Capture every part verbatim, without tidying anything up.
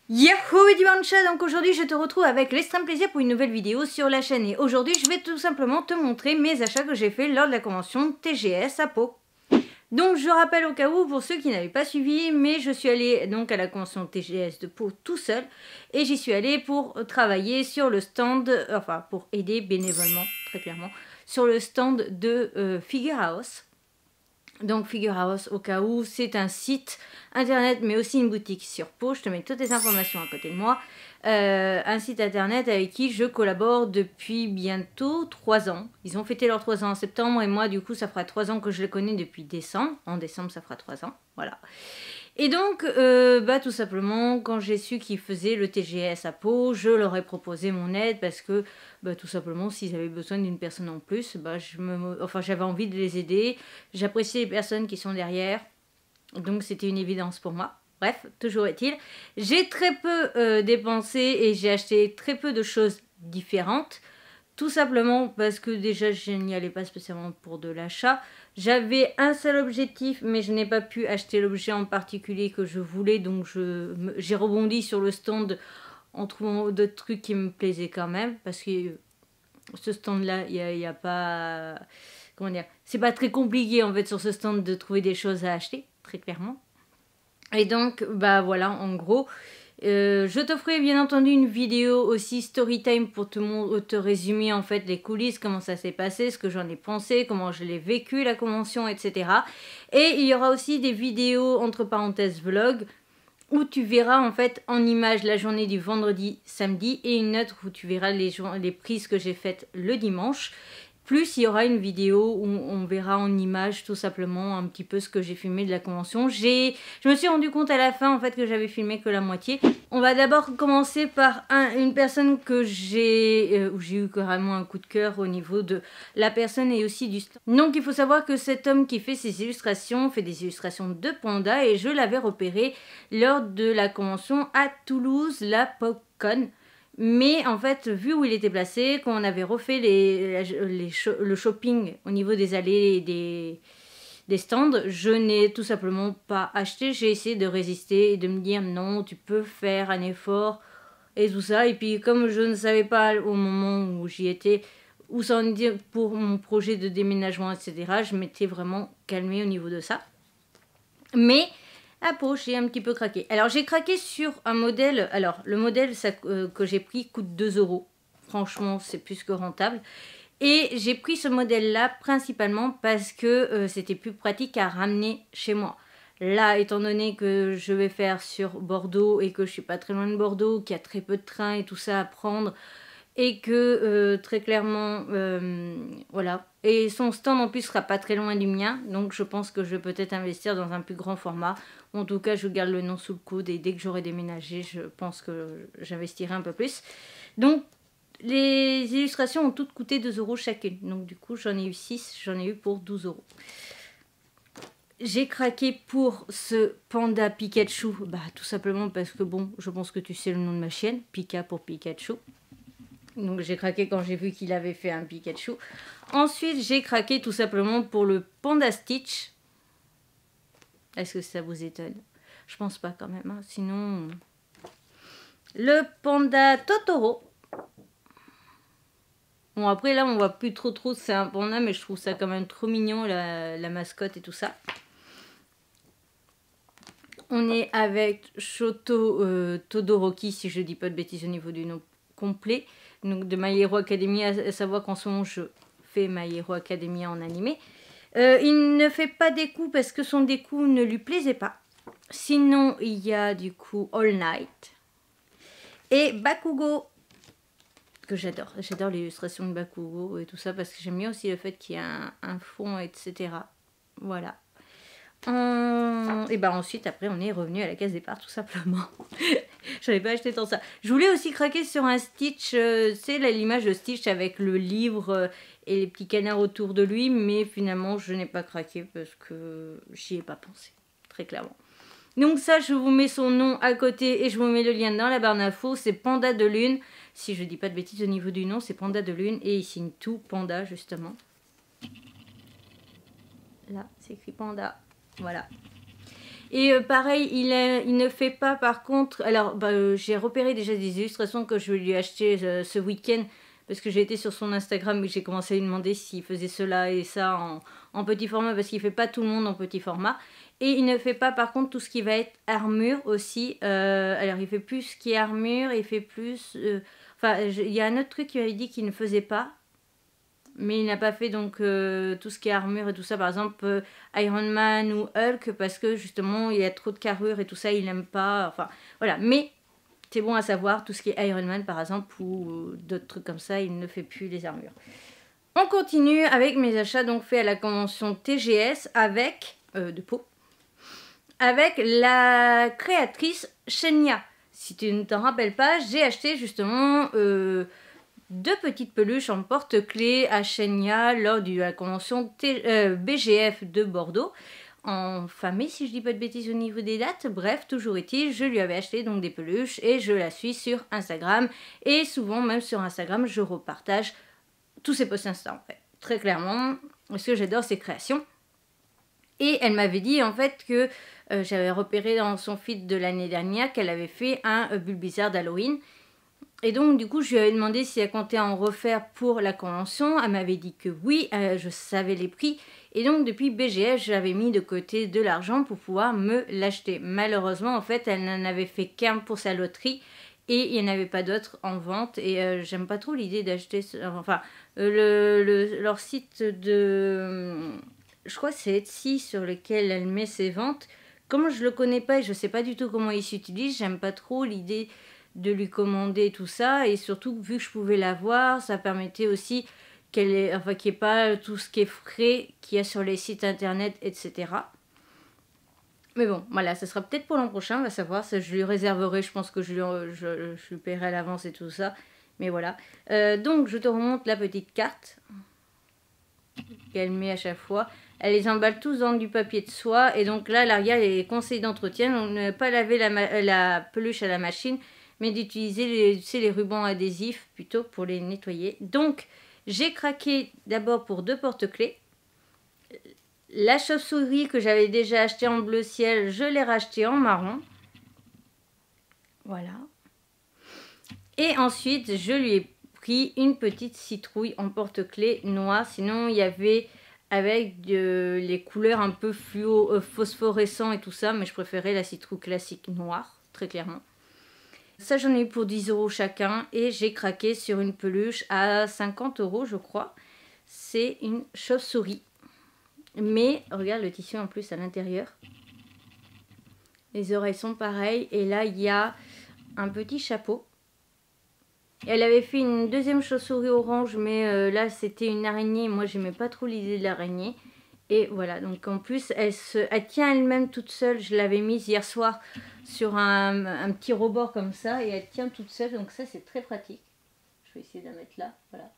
Yahoo Dimanche, donc aujourd'hui je te retrouve avec l'extrême plaisir pour une nouvelle vidéo sur la chaîne et aujourd'hui je vais tout simplement te montrer mes achats que j'ai fait lors de la convention T G S à Pau. Donc je rappelle au cas où pour ceux qui n'avaient pas suivi, mais je suis allée donc à la convention T G S de Pau tout seul et j'y suis allée pour travailler sur le stand, enfin pour aider bénévolement très clairement, sur le stand de euh, Figure House. Donc Figure House, au cas où, c'est un site internet mais aussi une boutique sur Pau. Je te mets toutes les informations à côté de moi. Euh, un site internet avec qui je collabore depuis bientôt trois ans. Ils ont fêté leurs trois ans en septembre et moi du coup ça fera trois ans que je les connais depuis décembre. En décembre ça fera trois ans, voilà. Et donc, euh, bah, tout simplement, quand j'ai su qu'ils faisaient le T G S à Pau, je leur ai proposé mon aide parce que, bah, tout simplement, s'ils avaient besoin d'une personne en plus, bah, je me, enfin, j'avais envie de les aider. J'apprécie les personnes qui sont derrière, donc c'était une évidence pour moi. Bref, toujours est-il, j'ai très peu euh, dépensé et j'ai acheté très peu de choses différentes. Tout simplement parce que déjà je n'y allais pas spécialement pour de l'achat. J'avais un seul objectif mais je n'ai pas pu acheter l'objet en particulier que je voulais. Donc j'ai rebondi sur le stand en trouvant d'autres trucs qui me plaisaient quand même. Parce que ce stand là, il n'y a, a pas... Comment dire? C'est pas très compliqué en fait sur ce stand de trouver des choses à acheter, très clairement. Et donc bah voilà en gros... Euh, je te ferai bien entendu une vidéo aussi story time pour te, te résumer en fait les coulisses, comment ça s'est passé, ce que j'en ai pensé, comment je l'ai vécu la convention, et cetera. Et il y aura aussi des vidéos entre parenthèses vlog où tu verras en fait en image la journée du vendredi, samedi et une autre où tu verras les, les prises que j'ai faites le dimanche. Plus il y aura une vidéo où on verra en image tout simplement un petit peu ce que j'ai filmé de la convention. J'ai, je me suis rendu compte à la fin en fait que j'avais filmé que la moitié. On va d'abord commencer par un, une personne que j'ai, euh, où j'ai eu carrément un coup de cœur au niveau de la personne et aussi du stand. Donc il faut savoir que cet homme qui fait ses illustrations fait des illustrations de pandas et je l'avais repéré lors de la convention à Toulouse, la PopCon. Mais en fait, vu où il était placé, quand on avait refait les, les, le shopping au niveau des allées et des, des stands, je n'ai tout simplement pas acheté. J'ai essayé de résister et de me dire non, tu peux faire un effort et tout ça. Et puis comme je ne savais pas au moment où j'y étais, où ça en était pour mon projet de déménagement, et cetera, je m'étais vraiment calmée au niveau de ça. Mais... à Pau, j'ai un petit peu craqué. Alors, j'ai craqué sur un modèle. Alors, le modèle ça, euh, que j'ai pris coûte deux euros. Franchement, c'est plus que rentable. Et j'ai pris ce modèle-là principalement parce que euh, c'était plus pratique à ramener chez moi. Là, étant donné que je vais faire sur Bordeaux et que je suis pas très loin de Bordeaux, qu'il y a très peu de trains et tout ça à prendre, et que euh, très clairement, euh, voilà. Et son stand en plus sera pas très loin du mien, donc je pense que je vais peut-être investir dans un plus grand format. En tout cas, je garde le nom sous le coude et dès que j'aurai déménagé, je pense que j'investirai un peu plus. Donc, les illustrations ont toutes coûté deux euros chacune. Donc du coup, j'en ai eu six, j'en ai eu pour douze euros. J'ai craqué pour ce panda Pikachu, bah tout simplement parce que bon, je pense que tu sais le nom de ma chienne, Pika pour Pikachu. Donc j'ai craqué quand j'ai vu qu'il avait fait un Pikachu. Ensuite, j'ai craqué tout simplement pour le Panda Stitch. Est-ce que ça vous étonne? Je pense pas quand même. Hein. Sinon, le Panda Totoro. Bon, après là, on voit plus trop trop c'est un panda, mais je trouve ça quand même trop mignon, la, la mascotte et tout ça. On est avec Shoto euh, Todoroki, si je dis pas de bêtises au niveau du nom complet. Donc de My Hero Academia, à savoir qu'en ce moment je fais My Hero Academia en animé. Euh, il ne fait pas des coups parce que son découp ne lui plaisait pas. Sinon il y a du coup All Night et Bakugo que j'adore. J'adore l'illustration de Bakugo et tout ça parce que j'aime bien aussi le fait qu'il y a un, un fond, et cetera. Voilà. Hum, et ben ensuite après on est revenu à la case départ tout simplement. Je n'avais pas acheté tant ça. Je voulais aussi craquer sur un Stitch, euh, c'est l'image de Stitch avec le livre euh, et les petits canards autour de lui, mais finalement je n'ai pas craqué parce que j'y ai pas pensé, très clairement. Donc ça, je vous mets son nom à côté et je vous mets le lien dans la barre d'infos. C'est Panda de Lune, si je dis pas de bêtises au niveau du nom, c'est Panda de Lune et il signe tout Panda justement. Là, c'est écrit Panda. Voilà. Et euh, pareil, il, a, il ne fait pas par contre... Alors, bah, euh, j'ai repéré déjà des illustrations que je vais lui acheter euh, ce week-end. Parce que j'ai été sur son Instagram et j'ai commencé à lui demander s'il faisait cela et ça en, en petit format. Parce qu'il ne fait pas tout le monde en petit format. Et il ne fait pas par contre tout ce qui va être armure aussi. Euh, alors, il fait plus ce qui est armure. Il fait plus... Euh, enfin, il y a un autre truc qui m'avait dit qu'il ne faisait pas. Mais il n'a pas fait donc euh, tout ce qui est armure et tout ça, par exemple euh, Iron Man ou Hulk, parce que justement il y a trop de carrure et tout ça, il n'aime pas, enfin voilà. Mais c'est bon à savoir, tout ce qui est Iron Man par exemple, ou euh, d'autres trucs comme ça, il ne fait plus les armures. On continue avec mes achats donc faits à la convention T G S avec, euh, de Pau, avec la créatrice Shenya. Si tu ne t'en rappelles pas, j'ai acheté justement... Euh, deux petites peluches en porte-clés à Shenya lors de la convention T euh, B G F de Bordeaux. En fin mai, si je dis pas de bêtises au niveau des dates. Bref, toujours est-il, je lui avais acheté donc des peluches et je la suis sur Instagram. Et souvent, même sur Instagram, je repartage tous ses posts Insta en fait. Très clairement, parce que j'adore ses créations. Et elle m'avait dit en fait que euh, j'avais repéré dans son feed de l'année dernière qu'elle avait fait un euh, Bulbizarre d'Halloween. Et donc, du coup, je lui avais demandé si elle comptait en refaire pour la convention. Elle m'avait dit que oui, euh, je savais les prix. Et donc, depuis B G F, j'avais mis de côté de l'argent pour pouvoir me l'acheter. Malheureusement, en fait, elle n'en avait fait qu'un pour sa loterie. Et il n'y en avait pas d'autres en vente. Et euh, j'aime pas trop l'idée d'acheter... Enfin, euh, le, le, leur site de... Je crois que c'est Etsy sur lequel elle met ses ventes. Comme je le connais pas et je sais pas du tout comment il s'utilise, j'aime pas trop l'idée... de lui commander tout ça, et surtout vu que je pouvais la voir, ça permettait aussi qu'elle ait, enfin, qu'il n'y ait pas tout ce qui est frais qu'il y a sur les sites internet, et cetera. Mais bon, voilà, ça sera peut-être pour l'an prochain, on va savoir, ça je lui réserverai, je pense que je lui, je, je lui paierai à l'avance et tout ça, mais voilà. Euh, donc je te remonte la petite carte qu'elle met à chaque fois. Elle les emballe tous dans du papier de soie, et donc là, l'arrière, les conseils d'entretien, donc ne pas laver la, la peluche à la machine, mais d'utiliser les, tu sais, les rubans adhésifs plutôt pour les nettoyer. Donc, j'ai craqué d'abord pour deux porte-clés. La chauve-souris que j'avais déjà acheté en bleu ciel, je l'ai racheté en marron. Voilà. Et ensuite, je lui ai pris une petite citrouille en porte-clés noir. Sinon, il y avait avec de, les couleurs un peu fluo, euh, phosphorescents et tout ça, mais je préférais la citrouille classique noire, très clairement. Ça, j'en ai eu pour dix euros chacun et j'ai craqué sur une peluche à cinquante euros, je crois. C'est une chauve-souris. Mais, regarde le tissu en plus à l'intérieur. Les oreilles sont pareilles. Et là, il y a un petit chapeau. Elle avait fait une deuxième chauve-souris orange, mais euh, là, c'était une araignée. Moi, j'aimais pas trop l'idée de l'araignée. Et voilà, donc en plus, elle, se, elle tient elle-même toute seule. Je l'avais mise hier soir sur un, un petit rebord comme ça. Et elle tient toute seule, donc ça, c'est très pratique. Je vais essayer de la mettre là, voilà.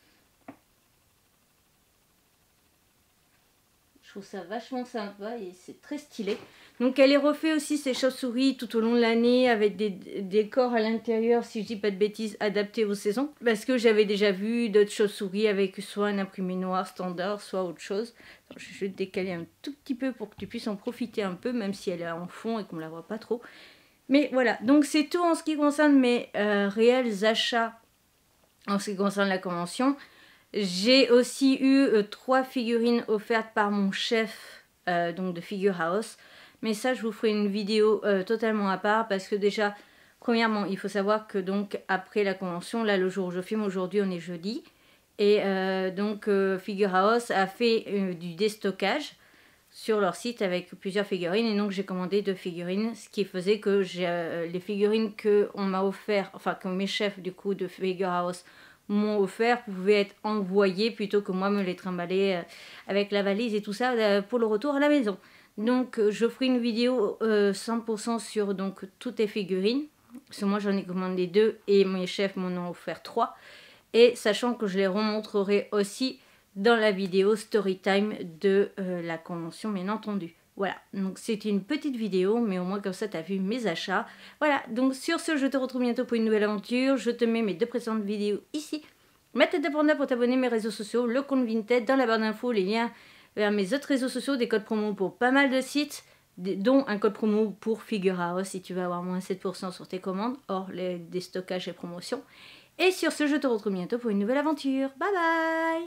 Je trouve ça vachement sympa et c'est très stylé. Donc elle est refait aussi ses chauves-souris tout au long de l'année avec des décors à l'intérieur, si je dis pas de bêtises, adaptés aux saisons. Parce que j'avais déjà vu d'autres chauves-souris avec soit un imprimé noir standard, soit autre chose. Alors, je vais décaler un tout petit peu pour que tu puisses en profiter un peu, même si elle est en fond et qu'on la voit pas trop. Mais voilà, donc c'est tout en ce qui concerne mes euh, réels achats en ce qui concerne la convention. J'ai aussi eu euh, trois figurines offertes par mon chef euh, donc de Figure House. Mais ça, je vous ferai une vidéo euh, totalement à part parce que déjà, premièrement, il faut savoir que donc après la convention, là le jour où je filme aujourd'hui, on est jeudi. Et euh, donc euh, Figure House a fait euh, du déstockage sur leur site avec plusieurs figurines. Et donc j'ai commandé deux figurines, ce qui faisait que euh, les figurines qu'on m'a offert, enfin que mes chefs du coup de Figure House m'ont offert pouvaient être envoyées plutôt que moi me les trimballer euh, avec la valise et tout ça euh, pour le retour à la maison. Donc euh, je ferai une vidéo euh, cent pour cent sur donc toutes les figurines. Parce que moi j'en ai commandé deux et mes chefs m'en ont offert trois. Et sachant que je les remontrerai aussi dans la vidéo Storytime de euh, la convention bien entendu. Voilà, donc c'est une petite vidéo, mais au moins comme ça tu as vu mes achats. Voilà, donc sur ce, je te retrouve bientôt pour une nouvelle aventure. Je te mets mes deux précédentes vidéos ici. Ma tête de panda pour t'abonner à mes réseaux sociaux, le compte Vinted, dans la barre d'infos, les liens vers mes autres réseaux sociaux, des codes promo pour pas mal de sites. dont un code promo pour Figure si tu veux avoir moins sept pour cent sur tes commandes, hors les déstockages et promotions. Et sur ce, je te retrouve bientôt pour une nouvelle aventure. Bye bye!